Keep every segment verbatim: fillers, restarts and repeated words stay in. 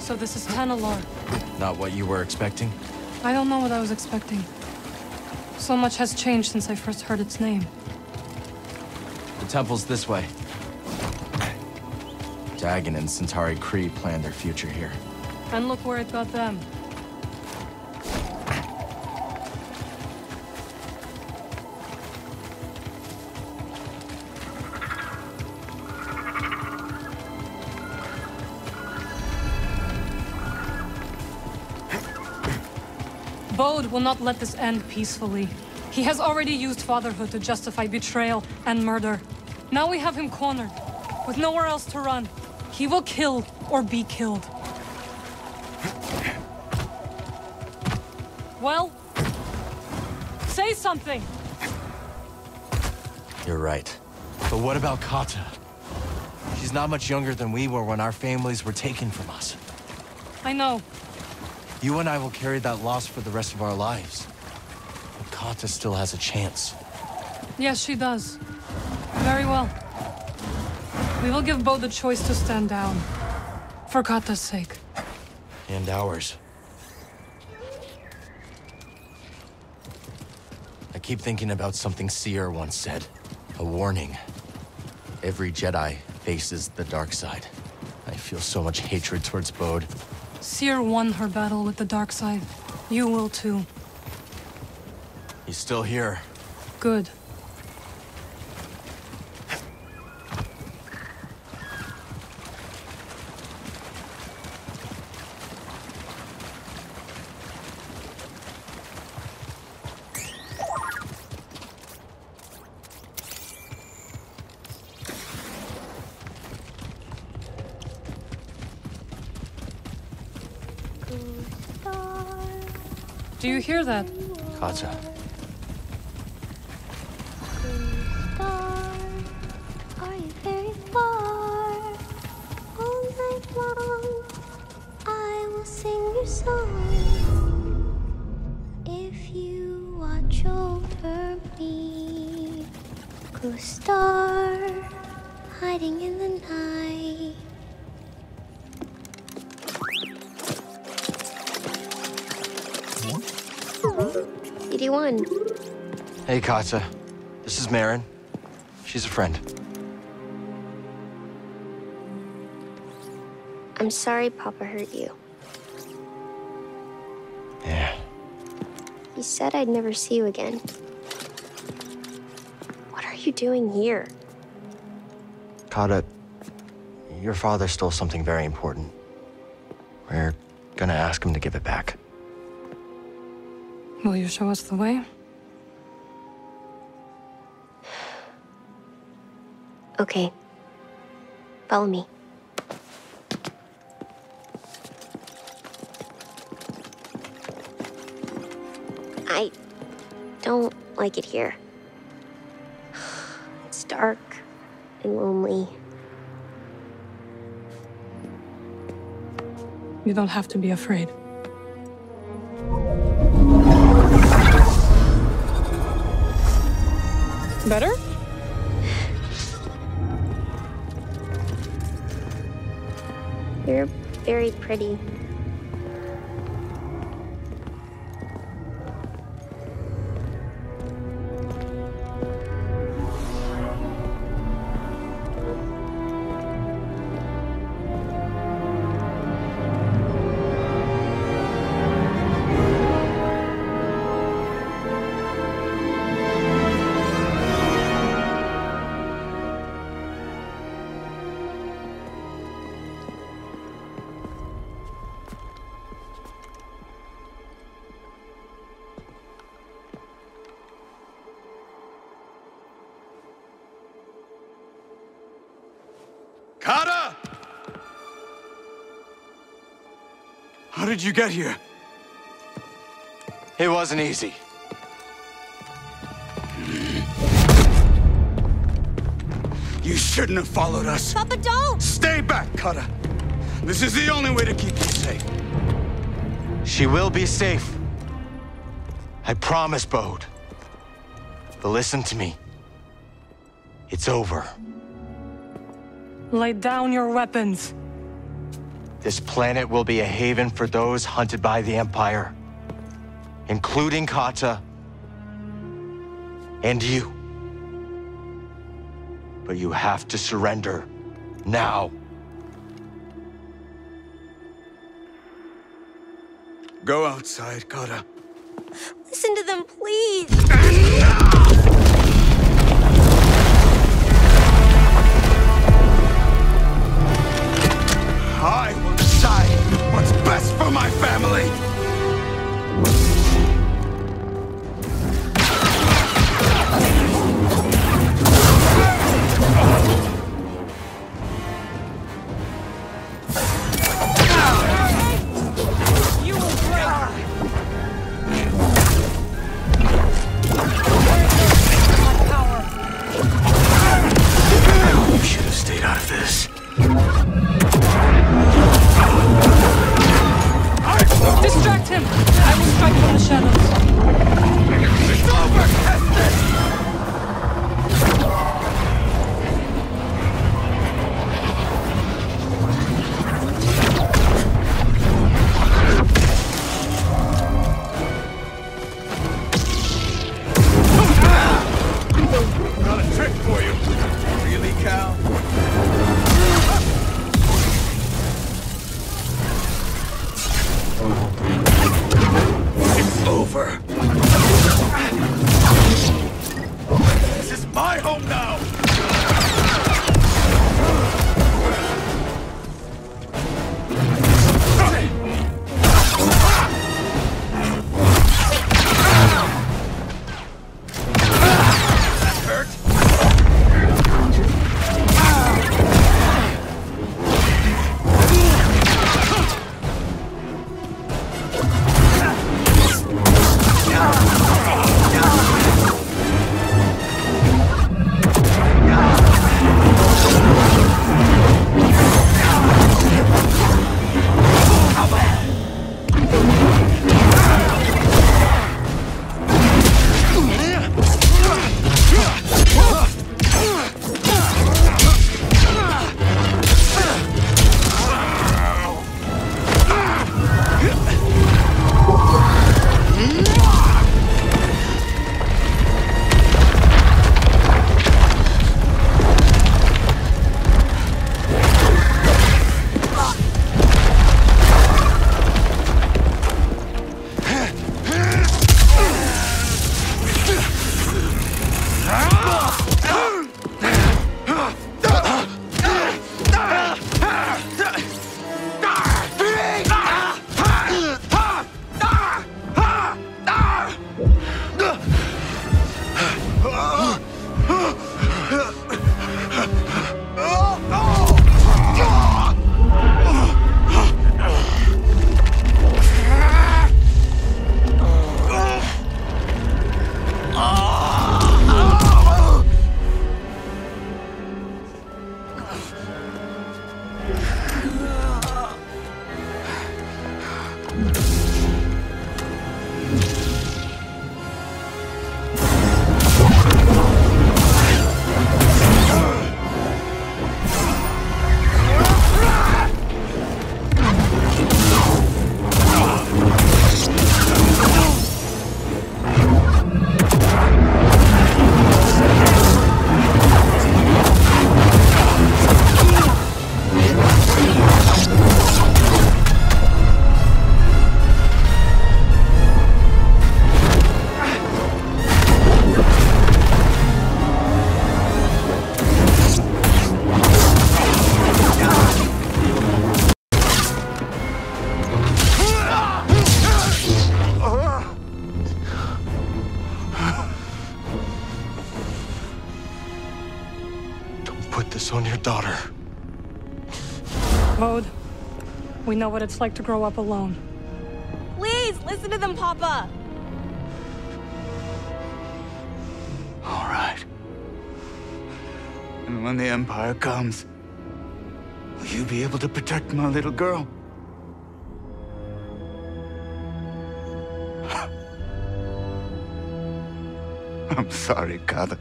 So this is Tanalorr. Not what you were expecting? I don't know what I was expecting. So much has changed since I first heard its name. The temple's this way. Dagon and Centauri Khri planned their future here. And look where it got them. Bode will not let this end peacefully. He has already used fatherhood to justify betrayal and murder. Now we have him cornered, with nowhere else to run. He will kill or be killed. Well, say something! You're right. But what about Kata? She's not much younger than we were when our families were taken from us. I know. You and I will carry that loss for the rest of our lives. But Kata still has a chance. Yes, she does. Very well. We will give Bode the choice to stand down. For Kata's sake. And ours. I keep thinking about something Cere once said. A warning. Every Jedi faces the dark side. I feel so much hatred towards Bode. Cere won her battle with the dark side. You will too. He's still here. Good. Do you hear that? Kata. Are you very far? All night long, I will sing your song. If you watch over me, ghost star, hiding in the night. eighty-one. Hey, Kata. This is Merrin. She's a friend. I'm sorry Papa hurt you. Yeah. He said I'd never see you again. What are you doing here? Kata, your father stole something very important. We're gonna ask him to give it back. Will you show us the way? Okay. Follow me. I don't like it here. It's dark and lonely. You don't have to be afraid. Better? You're very pretty. Kata! How did you get here? It wasn't easy. You shouldn't have followed us. Papa, don't! Stay back, Kata. This is the only way to keep you safe. She will be safe. I promise, Bode. But listen to me. It's over. Lay down your weapons. This planet will be a haven for those hunted by the Empire, including Kata and you. But you have to surrender now. Go outside, Kata. Listen to them, please. I will decide what's best for my family. Distract him! I will strike from the shadows. It's over, Estes! Got a trick for you. Really, Cal? It's over. This is my home now. That hurt. Put this on your daughter. Bode, we know what it's like to grow up alone. Please, listen to them, Papa! All right. And when the Empire comes, will you be able to protect my little girl? I'm sorry, Kata.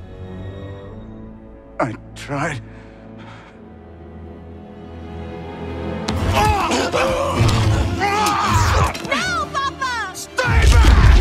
I tried. Oh! Papa! Stay back!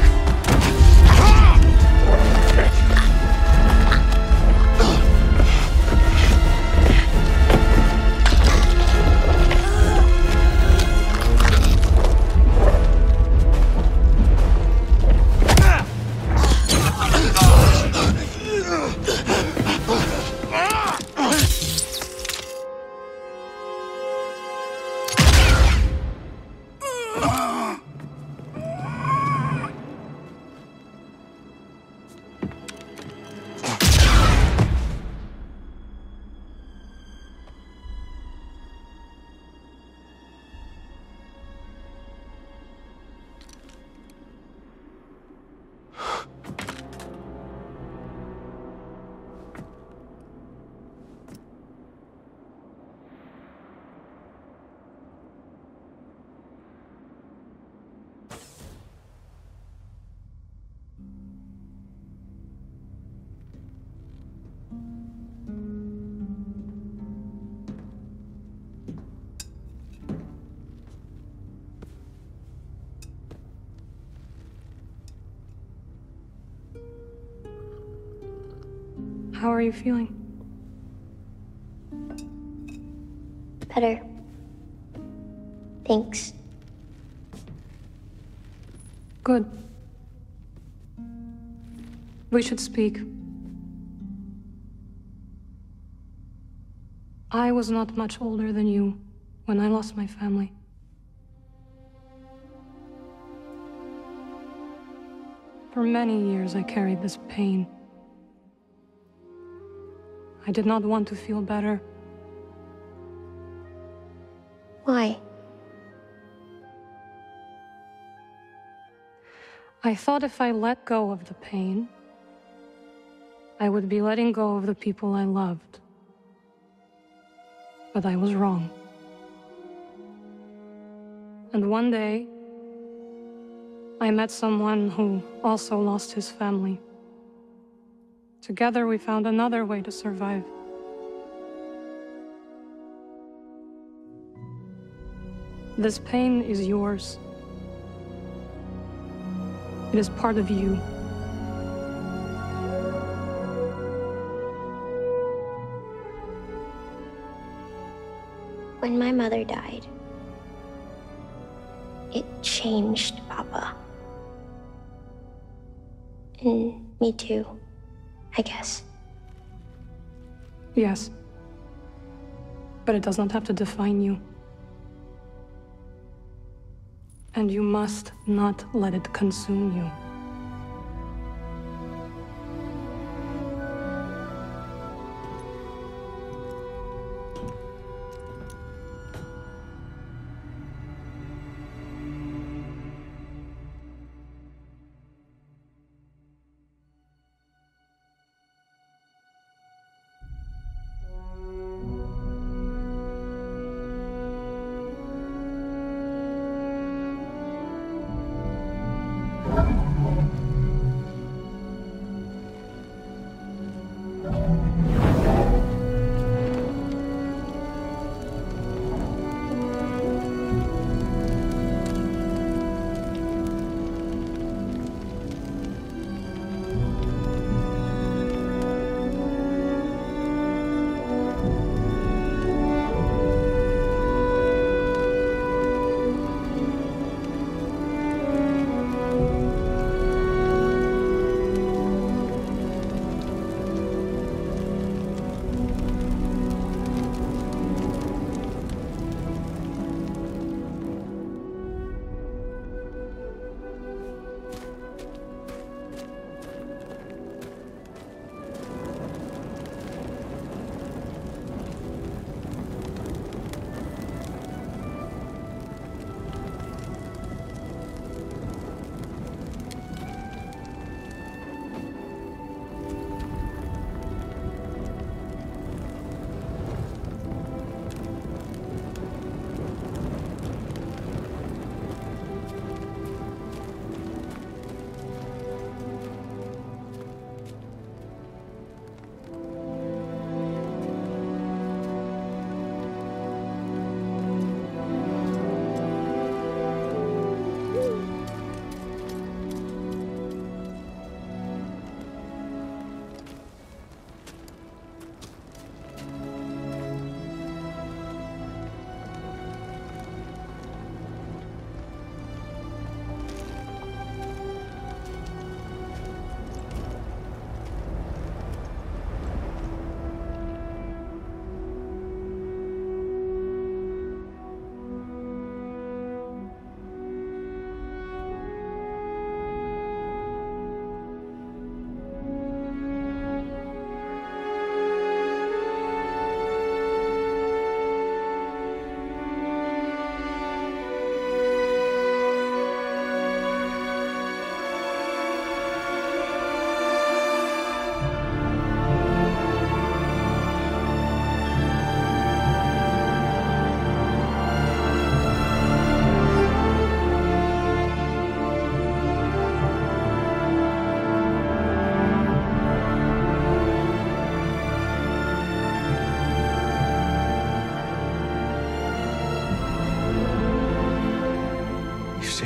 How are you feeling? Better. Thanks. Good. We should speak. I was not much older than you when I lost my family. For many years I carried this pain. I did not want to feel better. Why? I thought if I let go of the pain, I would be letting go of the people I loved. But I was wrong. And one day, I met someone who also lost his family. Together we found another way to survive. This pain is yours. It is part of you. When my mother died, it changed Papa. And me too, I guess. Yes. But it does not have to define you. And you must not let it consume you.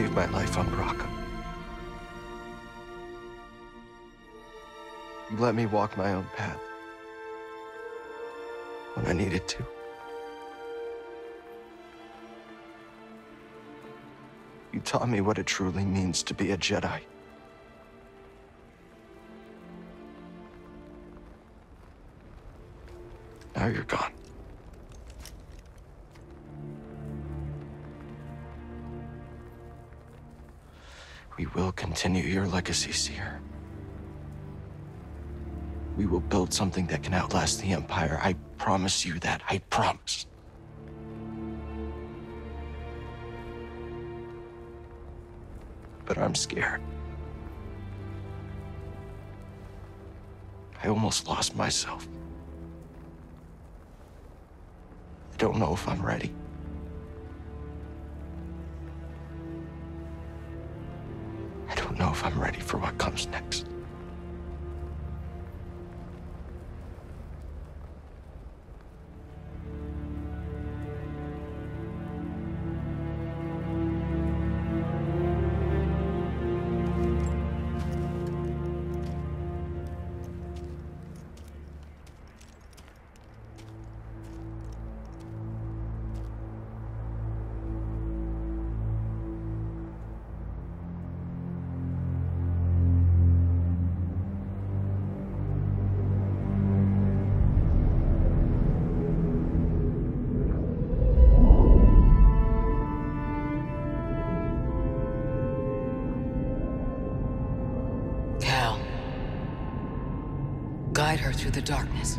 saved my life on Bracca. You let me walk my own path when I needed to. You taught me what it truly means to be a Jedi. Now you're gone. We will continue your legacy, Seer. We will build something that can outlast the Empire. I promise you that. I promise. But I'm scared. I almost lost myself. I don't know if I'm ready. I don't know if I'm ready for what comes next. Guide her through the darkness.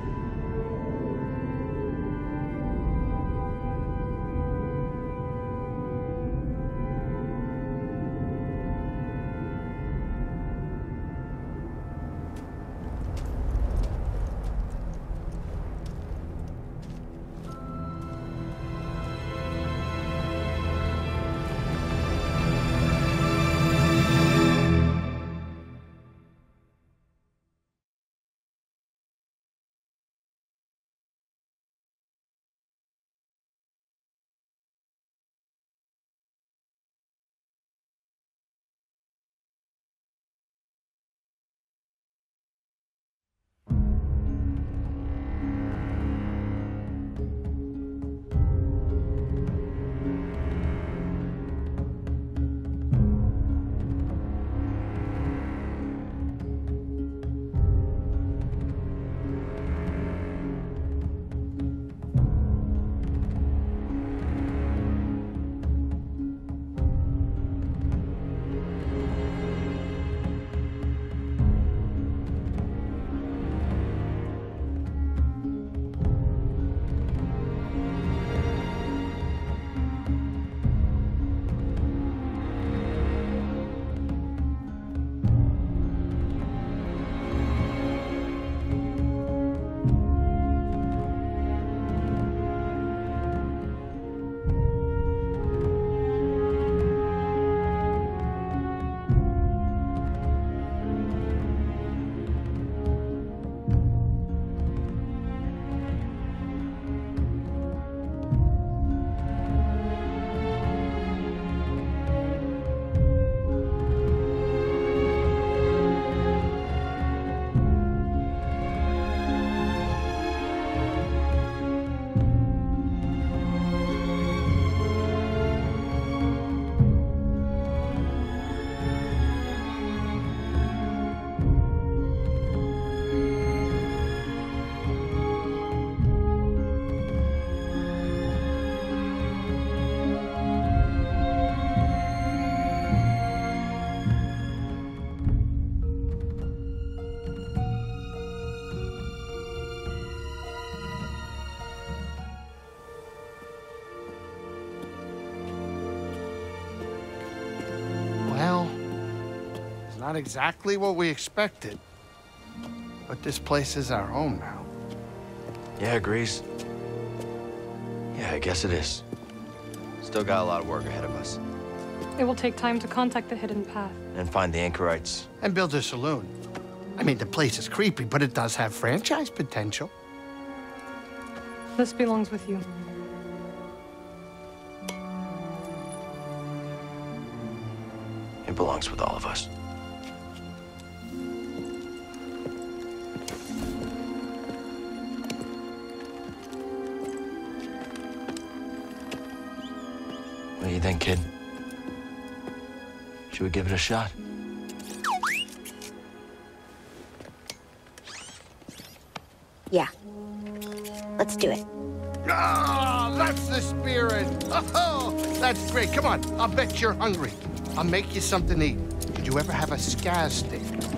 Not exactly what we expected. But this place is our home now. Yeah, Grease. Yeah, I guess it is. Still got a lot of work ahead of us. It will take time to contact the Hidden Path. And find the anchorites. And build a saloon. I mean, the place is creepy, but it does have franchise potential. This belongs with you. It belongs with all of us. What do you think, kid? Should we give it a shot? Yeah. Let's do it. Ah, that's the spirit. Oh, that's great. Come on, I'll bet you're hungry. I'll make you something to eat. Did you ever have a scaz steak?